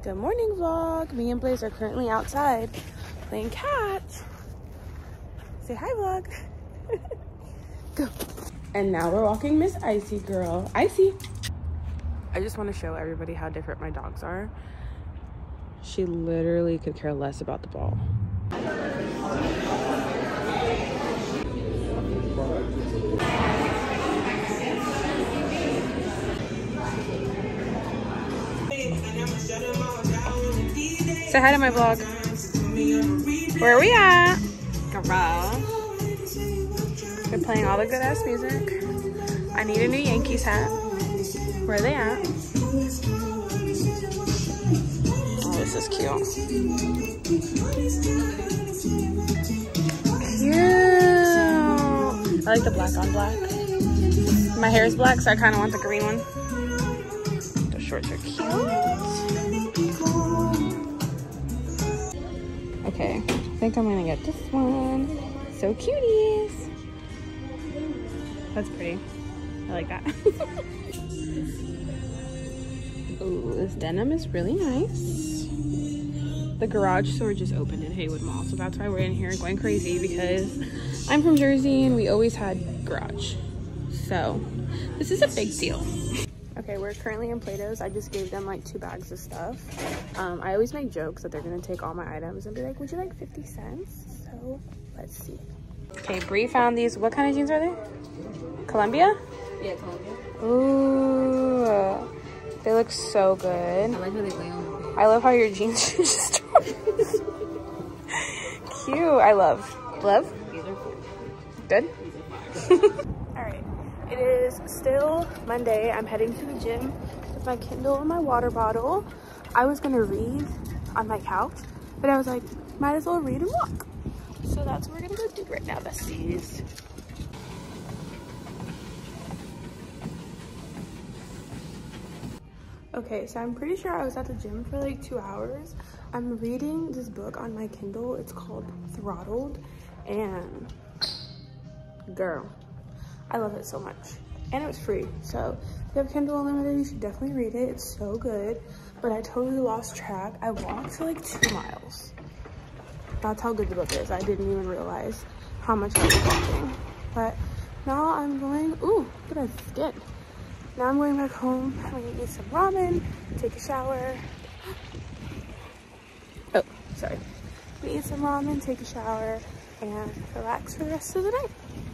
Good morning vlog. Me and Blaze are currently outside playing catch. Say hi vlog. Go. And now we're walking Miss Icy girl. Icy. I just want to show everybody how different my dogs are. She literally could care less about the ball. Say hi to my vlog. Where are we at? Garage. They're playing all the good ass music. I need a new Yankees hat. Where are they at? Oh, this is cute. Cute. I like the black on black. My hair is black, so I kind of want the green one. The shorts are cute. Okay, I think I'm gonna get this one. So cuties. That's pretty. I like that. Ooh, this denim is really nice. The garage store just opened in Haywood Mall, so that's why we're in here going crazy, because I'm from Jersey and we always had garage. So this is a big deal. Okay, we're currently in Plato's. I just gave them like 2 bags of stuff. I always make jokes that they're gonna take all my items and be like, would you like 50 cents? So let's see. Okay, Bree found these. What kind of jeans are they? Columbia? Yeah, Columbia. Ooh, they look so good. I like how they lay on the page. I love how your jeans are just cute. I love. Love? These are 4. Good? All right. It is still Monday. I'm heading to the gym with my Kindle and my water bottle. I was gonna read on my couch, but I was like, might as well read and walk. So that's what we're gonna go do right now, besties. Okay, so I'm pretty sure I was at the gym for like 2 hours. I'm reading this book on my Kindle. It's called Throttled, and girl, I love it so much. And it was free, so if you have Kindle Unlimited, you should definitely read it. It's so good. But I totally lost track. I walked for like 2 miles. That's how good the book is. I didn't even realize how much I was walking. But now I'm going, ooh, look at that skin. Now I'm going back home. I'm gonna eat some ramen, take a shower. Oh, sorry. I'm gonna eat some ramen, take a shower, and relax for the rest of the night.